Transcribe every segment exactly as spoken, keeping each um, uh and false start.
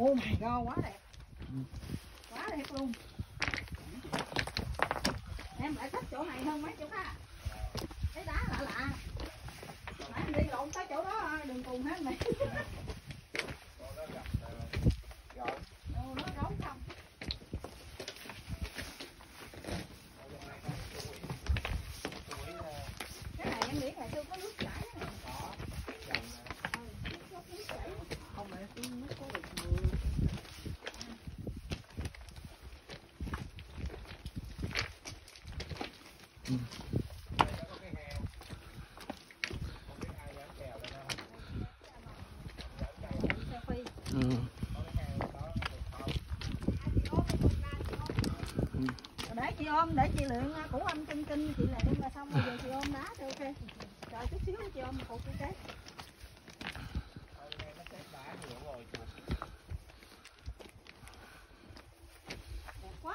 Oh my god, quá đẹp. Quá đẹp luôn. Em lại thích chỗ này hơn mấy chỗ khác. Cái đá lạ lạ. Nãy em đi lộn tới chỗ đó đừng cùng hết mày. Ồ, nó rống không? Cái này em nghĩ là chưa có nước chảy. Không phải cái nước có được mưa. Ừ. Ừ. Để chị ôm, để chị luyện củ anh kinh kinh chị lại đem ra xong rồi giờ chị ôm đá cho ok. Chờ chút xíu chị ôm cục cái cái. Đẹp quá.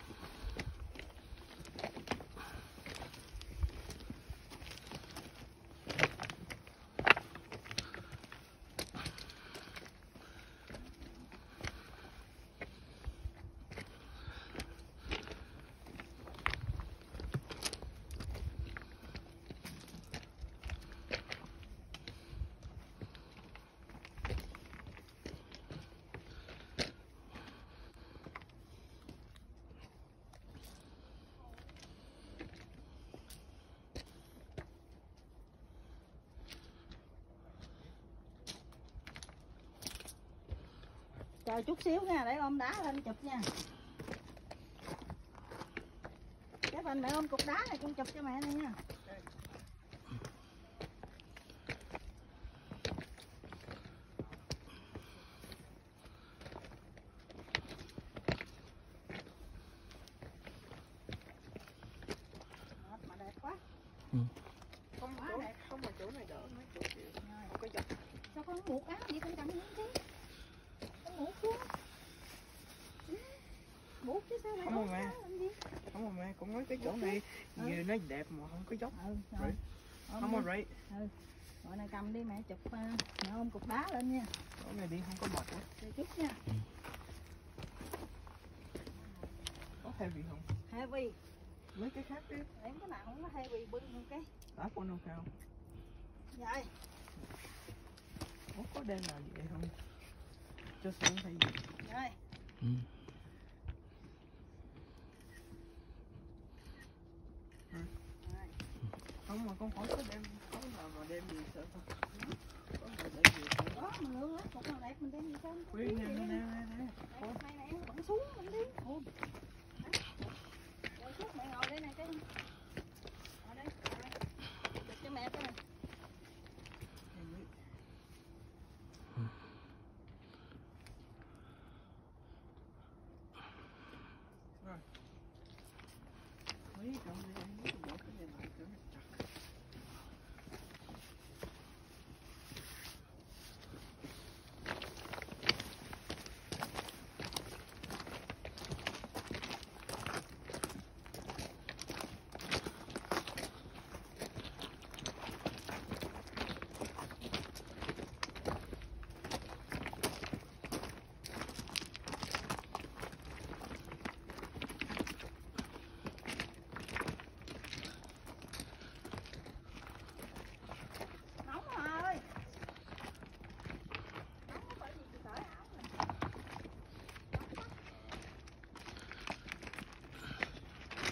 Chờ chút xíu nha, để ôm đá lên chụp nha. Cái bên mẹ ôm cục đá này con chụp cho mẹ này nha. Mệt mà đẹp quá. Ừ. Không quá đẹp, không mà chỗ này đỡ mấy chỗ kia. Không có dọc. Sao con buộc áo vậy con cầm như thế? Con buộc xuống. Buộc chứ sao lại Không mà mẹ. làm gì? Không mà mẹ, cũng nói cái chỗ này ừ. nhiều nó đẹp mà không có dốc. Ừ, rồi. Right. Không có right. Ừ. Rồi này cầm đi mẹ chụp, mẹ ôm cục đá lên nha. Chỗ này đi không có mệt quá. Để chút nha. Có heavy không? Heavy. Mấy cái khác đi. Em cái nào không có heavy bưng một cái. Đá con ok không? Vậy. Ủa, có đem nào vậy không? Cho xuống hay gì? Rồi. Ừ. Ừ. Không mà con hỏi có đem, có nào mà đem gì sợ không? Có nào đem gì sợ? Đó mình lương lắm, một nào đẹp mình đem gì không? Quý nè nè nè nè. Này nè, vẫn xuống mình đi. Ôi.